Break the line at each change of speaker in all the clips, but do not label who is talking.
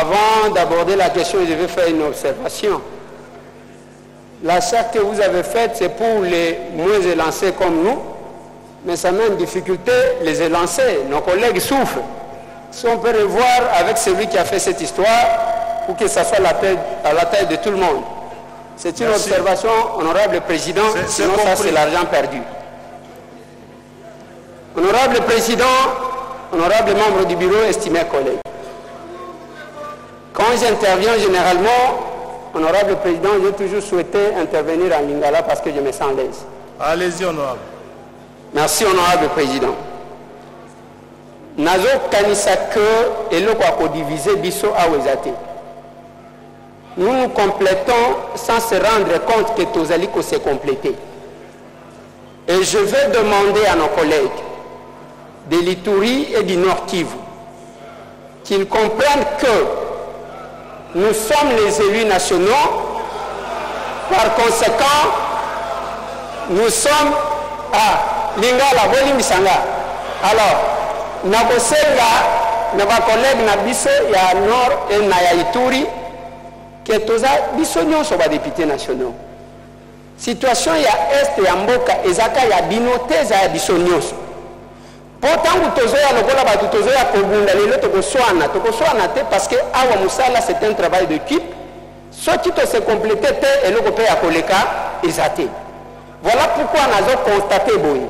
Avant d'aborder la question, je vais faire une observation. La charte que vous avez faite, c'est pour les moins élancés comme nous, mais ça met en difficulté les élancés. Nos collègues souffrent. Si on peut revoir avec celui qui a fait cette histoire, pour que ça soit à la taille de tout le monde. C'est une observation, honorable président, sinon ça c'est l'argent perdu. Honorable président, honorable membre du bureau, estimés collègues. Quand j'interviens généralement, honorable président, j'ai toujours souhaité intervenir en lingala parce que je me sens à l'aise.
Allez-y, honorable.
Merci, honorable président. Nazo kanisa que eloko akodiviser biso awezate. Nous nous complétons sans se rendre compte que Tozaliko s'est complété. Et je vais demander à nos collègues de l'Ituri et du Nord Kivu qu'ils comprennent que nous sommes les élus nationaux. Par conséquent, nous sommes à Lingala, Bolimisanga. Alors, Nabosenga, nos collègues Nabiso, il y a Nord et Naya Ituri, que toza bisonyo sont des députés nationaux. Situation il y a Est et Mboka, Ezaka il y a binoté za bisonyo. Pourtant, vous tozoya lokola ba tozoya kobunda lelo tokoswana te parce que awa musala c'est un travail d'équipe. Ce qui te se complété et le copé à koleka ezate. Voilà pourquoi nous avons constaté boy.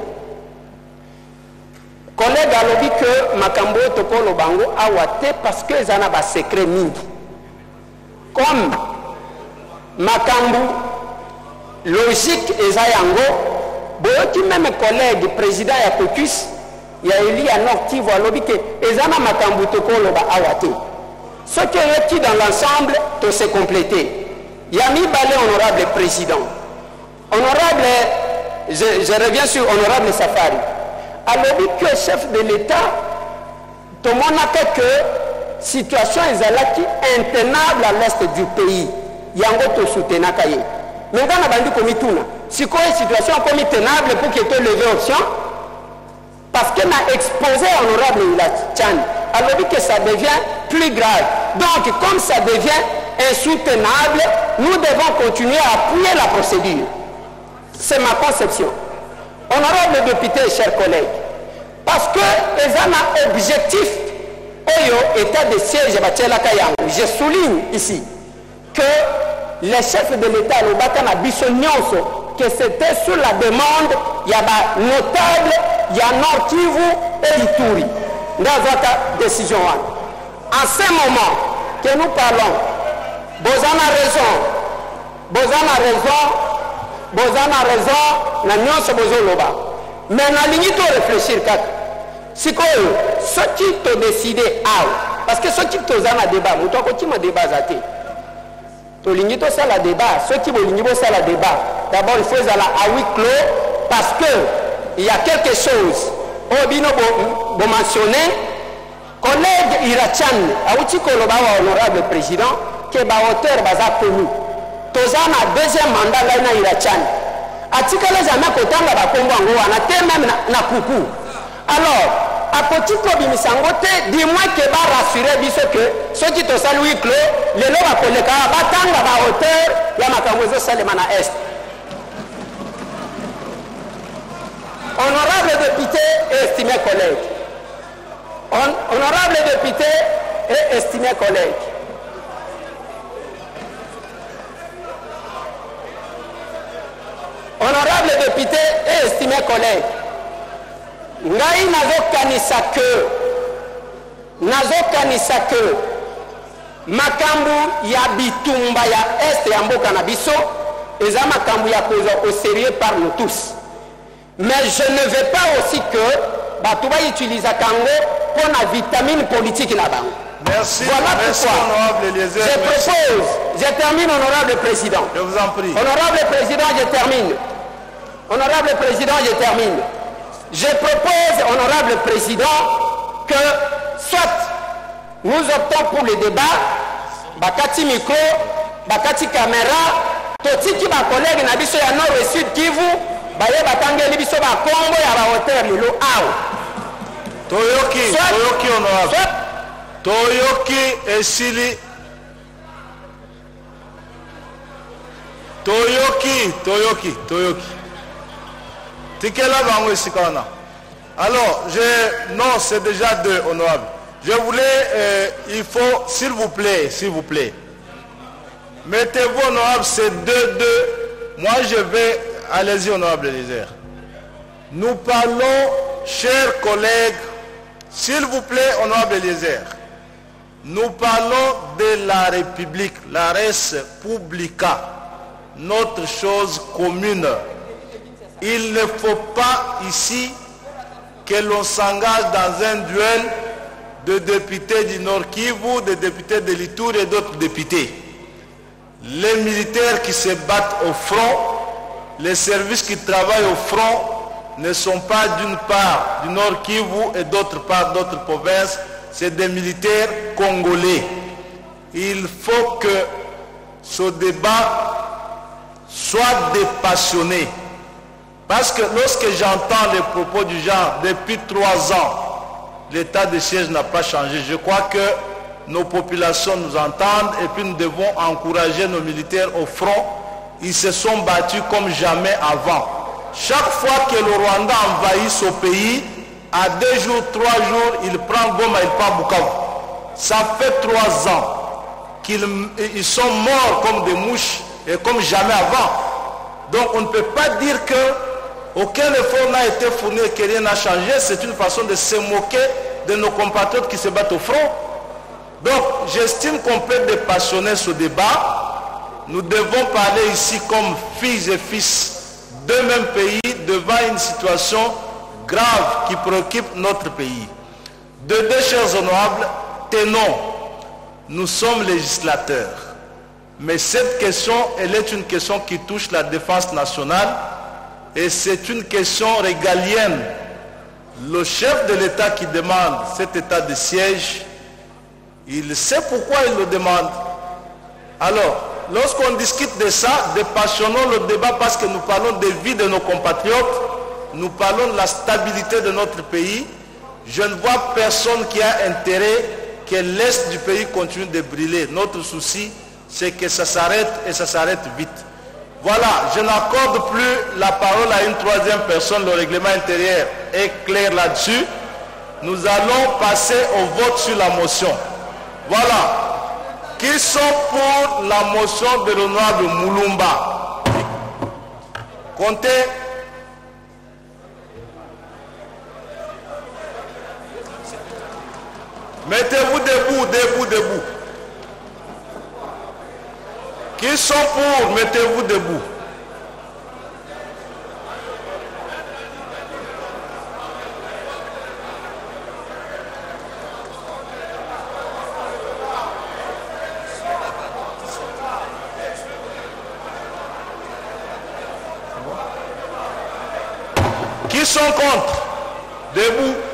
Collègue a dit que makambo tokolo bango awate parce que zana ba secret mingi. Comme makambo logique ezayango, boyoti même collègue président ya caucus ya Eli à Nord Kivu a dit que ezana makambo tokolo ba awate. Ce qui est dans l'ensemble de se compléter. Yami Balé, honorable président. Honorable, je reviens sur honorable Safari. Alors que chef de l'État, tout le monde a que situation est intenable à l'est du pays. Yango to soutena kaye. Maintenant, on a dit que si quoi situation comme intenable pour que tu levé option, parce qu'elle a exposé honorable Ilachan. Alors que ça devient plus grave. Donc, comme ça devient insoutenable, nous devons continuer à appuyer la procédure. C'est ma conception. Honorable député et chers collègues, parce que les un objectif, état de siège, je souligne ici que les chefs de l'État, le Bakana Bissonionso, que c'était sous la demande, il y a des notables, il y a Nord Kivu et Ituri. Dans votre décision. En ce moment que nous parlons, Bozana a raison, la nuance Bozoloba. Mais na ligne to réfléchir kat. Si quoi, ce qui te décidé parce que ce qui te zana débat, muto ko tima débat zate. To ligne to ça la débat, ce qui bo ligne bo ça la débat. D'abord il faut à huis clos parce que il y a quelque chose. Obino bo mentionné collègue Irachan Aouti Kolobawa honorable président que ba auteur baza connu tozana deuxième mandat là na Irachan atikala jamais kotanga ba kombo ngo wana te même na kuku alors à petit kobimisango te dis-moi que ba rassurer biso que ceux qui to salui clos le lo ba koleka ba tanga ba auteur ya makambo salema na est. Honorable député et estimés collègues, honorable député et estimés collègues, honorable député et estimés collègues, ngai nazo kanisa que makambu ya bitumba ya est ya mboka na biso eza makambu ya koza au sérieux par nous tous. Mais je ne veux pas aussi que Batouba utilise Kango pour la vitamine politique là-bas.
Merci.
Voilà pourquoi
honorable Eliezer.
Je propose, je termine, honorable président.
Je vous en prie.
Honorable président, je termine. Honorable président, je termine. Je propose, honorable président, que soit nous optons pour le débat, Bakati micro, Bakati caméra, Toti qui ma collègue Nabiso ya Nord et Sud Kivu. Baye batangeli biso ba Kongo ya ba hotel lelo aw
Toyoki honorable Toyoki esili Toyoki. Tikela bango isikana. Alors, non, c'est déjà deux, honorable. Je voulais, il faut, s'il vous plaît. Mettez-vous, honorable, c'est 2-2. Moi, je vais, allez-y, honorable Eliezer. Nous parlons, chers collègues, s'il vous plaît, honorable Eliezer. Nous parlons de la République, la res publica, notre chose commune. Il ne faut pas ici que l'on s'engage dans un duel de députés du Nord Kivu, de députés de l'Itour et d'autres députés. Les militaires qui se battent au front, les services qui travaillent au front ne sont pas d'une part du Nord Kivu et d'autre part d'autres provinces, c'est des militaires congolais. Il faut que ce débat soit dépassionné. Parce que lorsque j'entends les propos du genre, depuis 3 ans, l'état de siège n'a pas changé. Je crois que nos populations nous entendent et puis nous devons encourager nos militaires au front. Ils se sont battus comme jamais avant. Chaque fois que le Rwanda envahit ce pays, à 2 jours, 3 jours, il prend Goma, il prend Bukavu. Ça fait 3 ans qu'ils sont morts comme des mouches et comme jamais avant. Donc on ne peut pas dire que aucun effort n'a été fourni et que rien n'a changé. C'est une façon de se moquer de nos compatriotes qui se battent au front. Donc j'estime qu'on peut dépassionner ce débat. Nous devons parler ici comme filles et fils d'un même pays devant une situation grave qui préoccupe notre pays. De deux, chers honorables, tenons, nous sommes législateurs. Mais cette question, elle est une question qui touche la défense nationale et c'est une question régalienne. Le chef de l'État qui demande cet état de siège, il sait pourquoi il le demande. Alors, lorsqu'on discute de ça, dépassionnons le débat parce que nous parlons des vies de nos compatriotes, nous parlons de la stabilité de notre pays. Je ne vois personne qui a intérêt que l'Est du pays continue de brûler. Notre souci, c'est que ça s'arrête et ça s'arrête vite. Voilà, je n'accorde plus la parole à une troisième personne. Le règlement intérieur est clair là-dessus. Nous allons passer au vote sur la motion. Voilà. Qui sont pour la motion de l'honorable Moulumba? Comptez. Mettez-vous debout. Qui sont pour? Mettez-vous debout. Qui sont contre? Debout.